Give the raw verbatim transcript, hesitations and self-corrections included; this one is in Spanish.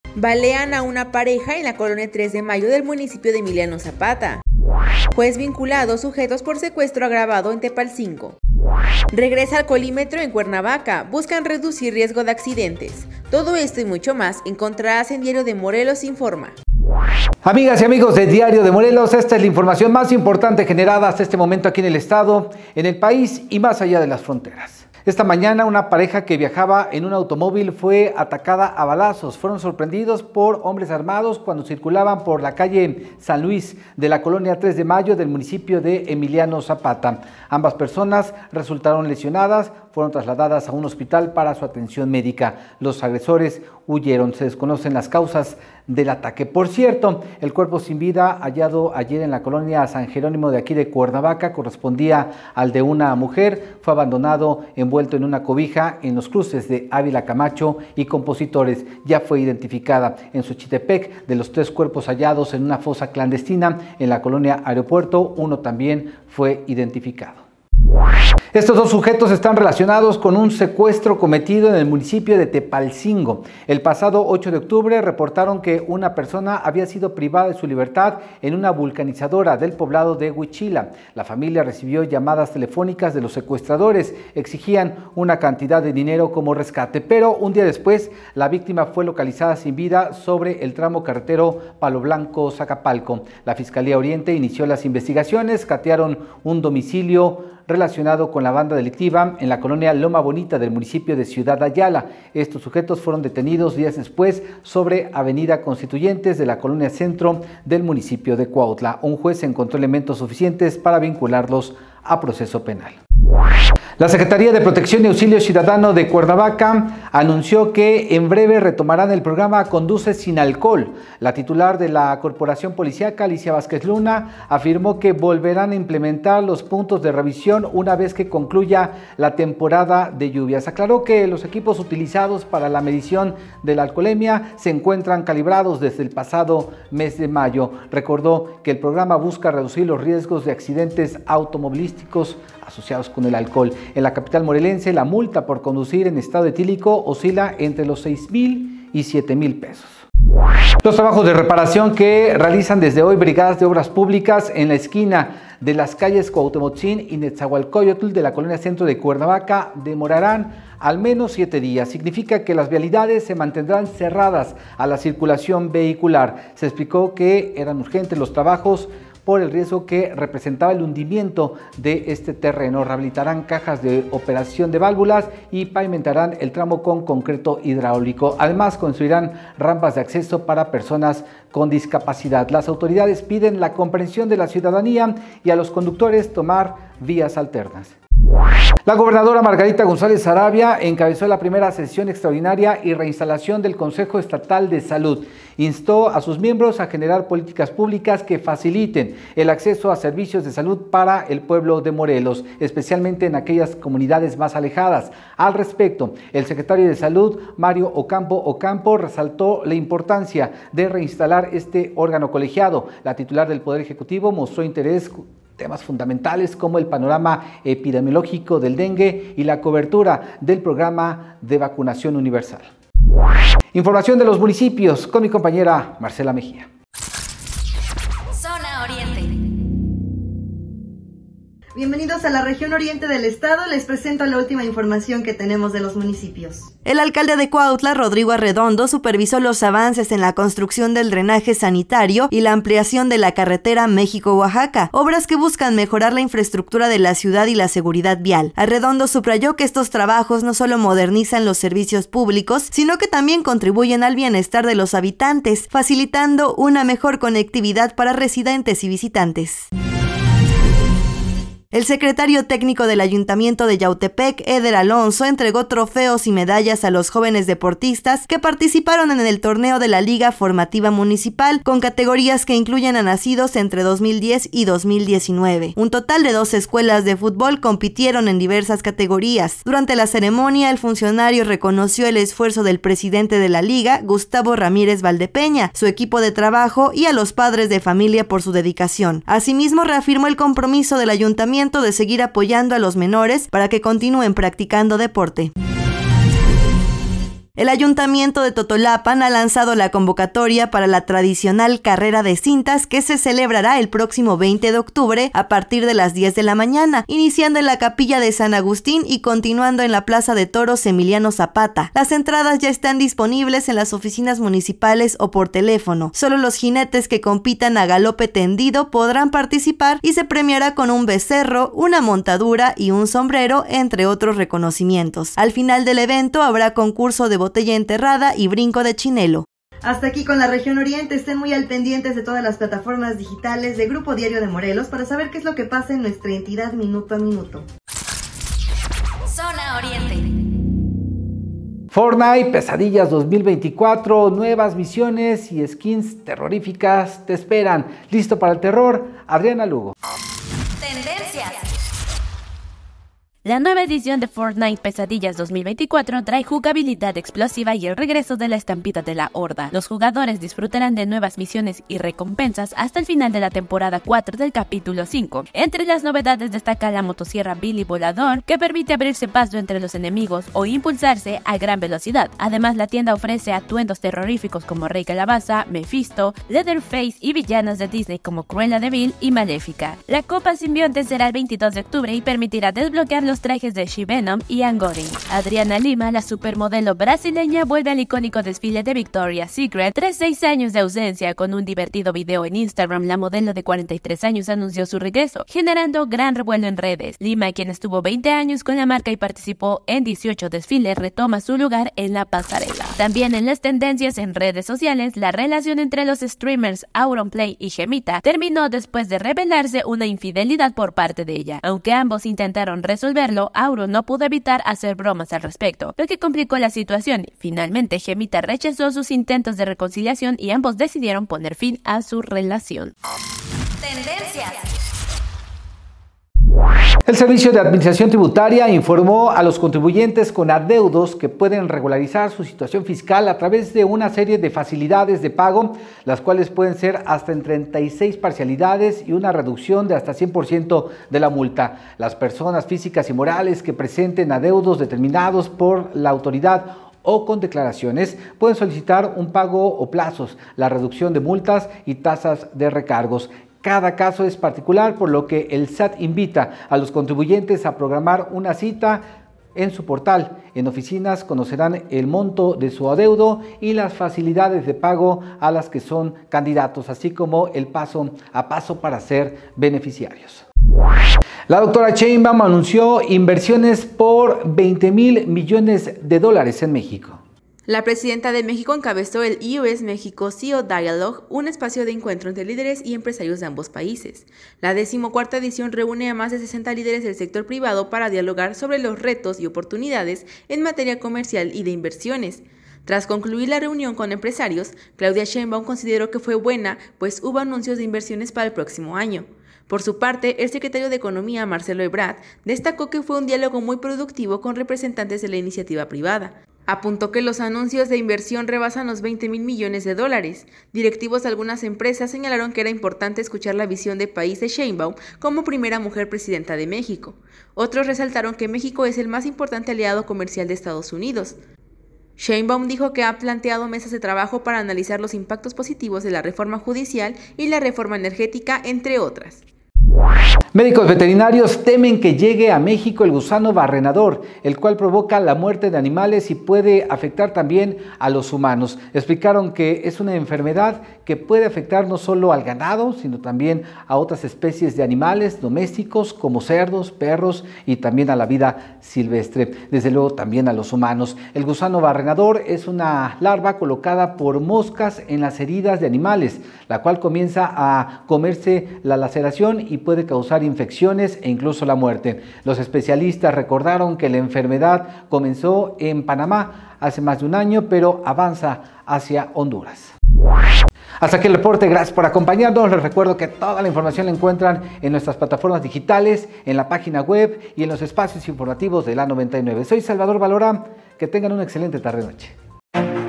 Balean a una pareja en la colonia tres de mayo del municipio de Emiliano Zapata. Juez vinculado sujetos por secuestro agravado en Tepalcingo. Regresa al colímetro en Cuernavaca, buscan reducir riesgo de accidentes. Todo esto y mucho más encontrarás en Diario de Morelos Informa. Amigas y amigos de Diario de Morelos, esta es la información más importante generada hasta este momento aquí en el estado, en el país y más allá de las fronteras. Esta mañana una pareja que viajaba en un automóvil fue atacada a balazos. Fueron sorprendidos por hombres armados cuando circulaban por la calle San Luis de la colonia tres de mayo del municipio de Emiliano Zapata. Ambas personas resultaron lesionadas, fueron trasladadas a un hospital para su atención médica. Los agresores huyeron. Se desconocen las causas del ataque. Por cierto, el cuerpo sin vida hallado ayer en la colonia San Jerónimo de aquí de Cuernavaca correspondía al de una mujer. Fue abandonado envuelto en una cobija en los cruces de Ávila Camacho y Compositores. Ya fue identificada en Xochitepec. De los tres cuerpos hallados en una fosa clandestina en la colonia Aeropuerto, uno también fue identificado. Estos dos sujetos están relacionados con un secuestro cometido en el municipio de Tepalcingo. El pasado ocho de octubre reportaron que una persona había sido privada de su libertad en una vulcanizadora del poblado de Huichila. La familia recibió llamadas telefónicas de los secuestradores. Exigían una cantidad de dinero como rescate, pero un día después la víctima fue localizada sin vida sobre el tramo carretero Palo Blanco-Zacapalco. La Fiscalía Oriente inició las investigaciones, catearon un domicilio relacionado con la banda delictiva en la colonia Loma Bonita del municipio de Ciudad Ayala. Estos sujetos fueron detenidos días después sobre Avenida Constituyentes de la colonia Centro del municipio de Cuautla. Un juez encontró elementos suficientes para vincularlos a proceso penal. La Secretaría de Protección y Auxilio Ciudadano de Cuernavaca anunció que en breve retomarán el programa Conduce sin alcohol. La titular de la Corporación Policíaca, Alicia Vázquez Luna, afirmó que volverán a implementar los puntos de revisión una vez que concluya la temporada de lluvias. Aclaró que los equipos utilizados para la medición de la alcoholemia se encuentran calibrados desde el pasado mes de mayo. Recordó que el programa busca reducir los riesgos de accidentes automovilísticos asociados con el alcohol. En la capital morelense, la multa por conducir en estado etílico oscila entre los seis mil y siete mil pesos. Los trabajos de reparación que realizan desde hoy brigadas de obras públicas en la esquina de las calles Cuauhtemotzin y Netzahualcóyotl de la colonia Centro de Cuernavaca demorarán al menos siete días. Significa que las vialidades se mantendrán cerradas a la circulación vehicular. Se explicó que eran urgentes los trabajos por el riesgo que representaba el hundimiento de este terreno. Rehabilitarán cajas de operación de válvulas y pavimentarán el tramo con concreto hidráulico. Además, construirán rampas de acceso para personas con discapacidad. Las autoridades piden la comprensión de la ciudadanía y a los conductores tomar vías alternas. La gobernadora Margarita González Saravia encabezó la primera sesión extraordinaria y reinstalación del Consejo Estatal de Salud. Instó a sus miembros a generar políticas públicas que faciliten el acceso a servicios de salud para el pueblo de Morelos, especialmente en aquellas comunidades más alejadas. Al respecto, el secretario de Salud, Mario Ocampo Ocampo, resaltó la importancia de reinstalar este órgano colegiado. La titular del Poder Ejecutivo mostró interés temas fundamentales como el panorama epidemiológico del dengue y la cobertura del programa de vacunación universal. Información de los municipios con mi compañera Marcela Mejía. Zona Oriente. Bienvenidos a la región oriente del estado, les presento la última información que tenemos de los municipios. El alcalde de Cuautla, Rodrigo Arredondo, supervisó los avances en la construcción del drenaje sanitario y la ampliación de la carretera México-Oaxaca, obras que buscan mejorar la infraestructura de la ciudad y la seguridad vial. Arredondo subrayó que estos trabajos no solo modernizan los servicios públicos, sino que también contribuyen al bienestar de los habitantes, facilitando una mejor conectividad para residentes y visitantes. El secretario técnico del Ayuntamiento de Yautepec, Eder Alonso, entregó trofeos y medallas a los jóvenes deportistas que participaron en el torneo de la Liga Formativa Municipal, con categorías que incluyen a nacidos entre dos mil diez y dos mil diecinueve. Un total de dos escuelas de fútbol compitieron en diversas categorías. Durante la ceremonia, el funcionario reconoció el esfuerzo del presidente de la Liga, Gustavo Ramírez Valdepeña, su equipo de trabajo y a los padres de familia por su dedicación. Asimismo, reafirmó el compromiso del ayuntamiento de seguir apoyando a los menores para que continúen practicando deporte. El Ayuntamiento de Totolapan ha lanzado la convocatoria para la tradicional carrera de cintas que se celebrará el próximo veinte de octubre a partir de las diez de la mañana, iniciando en la Capilla de San Agustín y continuando en la Plaza de Toros Emiliano Zapata. Las entradas ya están disponibles en las oficinas municipales o por teléfono. Solo los jinetes que compitan a galope tendido podrán participar y se premiará con un becerro, una montadura y un sombrero, entre otros reconocimientos. Al final del evento habrá concurso de botella enterrada y brinco de chinelo. Hasta aquí con la región oriente. Estén muy al pendientes de todas las plataformas digitales de Grupo Diario de Morelos para saber qué es lo que pasa en nuestra entidad minuto a minuto. Zona Oriente. Fortnite, Pesadillas dos mil veinticuatro, nuevas misiones y skins terroríficas te esperan. ¿Listo para el terror? Adriana Lugo. Tendencias. La nueva edición de Fortnite Pesadillas dos mil veinticuatro trae jugabilidad explosiva y el regreso de la estampida de la Horda. Los jugadores disfrutarán de nuevas misiones y recompensas hasta el final de la temporada cuatro del capítulo cinco. Entre las novedades destaca la motosierra Billy Volador, que permite abrirse paso entre los enemigos o impulsarse a gran velocidad. Además, la tienda ofrece atuendos terroríficos como Rey Calabaza, Mephisto, Leatherface y villanas de Disney como Cruella de Vil y Maléfica. La Copa Simbionte será el veintidós de octubre y permitirá desbloquear los trajes de She-Venom y Angorin. Adriana Lima, la supermodelo brasileña, vuelve al icónico desfile de Victoria's Secret tras seis años de ausencia. Con un divertido video en Instagram, la modelo de cuarenta y tres años anunció su regreso, generando gran revuelo en redes. Lima, quien estuvo veinte años con la marca y participó en dieciocho desfiles, retoma su lugar en la pasarela. También en las tendencias en redes sociales, la relación entre los streamers Auronplay y Gemita terminó después de revelarse una infidelidad por parte de ella. Aunque ambos intentaron resolver Auron no pudo evitar hacer bromas al respecto, lo que complicó la situación. Finalmente, Gemita rechazó sus intentos de reconciliación y ambos decidieron poner fin a su relación. Tendencias. El Servicio de Administración Tributaria informó a los contribuyentes con adeudos que pueden regularizar su situación fiscal a través de una serie de facilidades de pago, las cuales pueden ser hasta en treinta y seis parcialidades y una reducción de hasta cien por ciento de la multa. Las personas físicas y morales que presenten adeudos determinados por la autoridad o con declaraciones pueden solicitar un pago o plazos, la reducción de multas y tasas de recargos. Cada caso es particular, por lo que el S A T invita a los contribuyentes a programar una cita en su portal. En oficinas conocerán el monto de su adeudo y las facilidades de pago a las que son candidatos, así como el paso a paso para ser beneficiarios. La doctora Sheinbaum anunció inversiones por veinte mil millones de dólares en México. La presidenta de México encabezó el U S México C E O Dialogue, un espacio de encuentro entre líderes y empresarios de ambos países. La decimocuarta edición reúne a más de sesenta líderes del sector privado para dialogar sobre los retos y oportunidades en materia comercial y de inversiones. Tras concluir la reunión con empresarios, Claudia Sheinbaum consideró que fue buena, pues hubo anuncios de inversiones para el próximo año. Por su parte, el secretario de Economía, Marcelo Ebrard, destacó que fue un diálogo muy productivo con representantes de la iniciativa privada. Apuntó que los anuncios de inversión rebasan los veinte mil millones de dólares. Directivos de algunas empresas señalaron que era importante escuchar la visión de país de Sheinbaum como primera mujer presidenta de México. Otros resaltaron que México es el más importante aliado comercial de Estados Unidos. Sheinbaum dijo que ha planteado mesas de trabajo para analizar los impactos positivos de la reforma judicial y la reforma energética, entre otras. Médicos veterinarios temen que llegue a México el gusano barrenador, el cual provoca la muerte de animales y puede afectar también a los humanos. Explicaron que es una enfermedad que puede afectar no solo al ganado, sino también a otras especies de animales domésticos como cerdos, perros y también a la vida silvestre, desde luego también a los humanos. El gusano barrenador es una larva colocada por moscas en las heridas de animales, la cual comienza a comerse la laceración y puede causar infecciones e incluso la muerte. Los especialistas recordaron que la enfermedad comenzó en Panamá hace más de un año, pero avanza hacia Honduras. Hasta aquí el reporte, gracias por acompañarnos. Les recuerdo que toda la información la encuentran en nuestras plataformas digitales, en la página web y en los espacios informativos de la noventa y nueve. Soy Salvador Valora, que tengan una excelente tarde-noche.